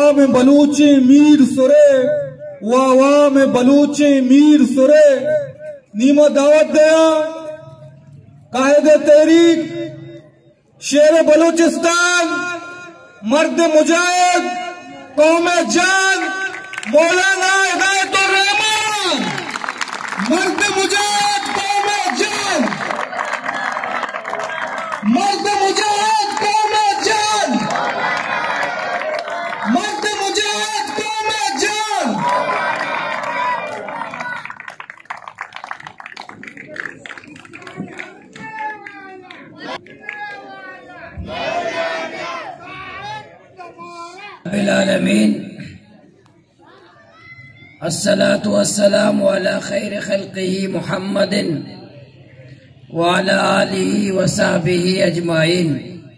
में बलूचे मीर सुरे, वाह में बलूचे मीर सुरे। नीमो दावत दया कायदे तेरी शेर बलूचिस्तान, मर्द मुजाहिद कौम जान, मौलाना इनायतुर रहमान। मर्द मुजाहिद कौम जान, मर्द मुजाहिद कौम जान, मर्द मुजाहिद कौम जान। आलमीन अस्सलातु वस्सलामु अला खैर खल्क़िही मुहम्मदिन व अला आलिही व सहबिही अजमाइन।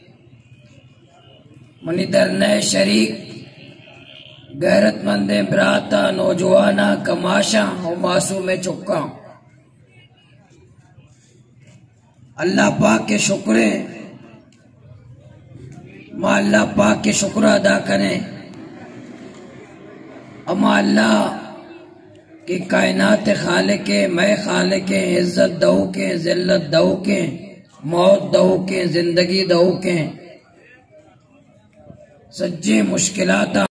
मनिदरने शरीक गैरतमंद बराता नौजवाना कमाशा और मासूम चुक्का अल्लाह पाक के शुक्र माँ अल्लाह पाक के शुक्र अदा करें। अमा अल्लाह के कायनात खालिक के, मैं खालिक के, इज्जत दऊ के, जिल्लत दऊ के, मौत दऊ के, जिंदगी दऊ के, सच्चे मुश्किलात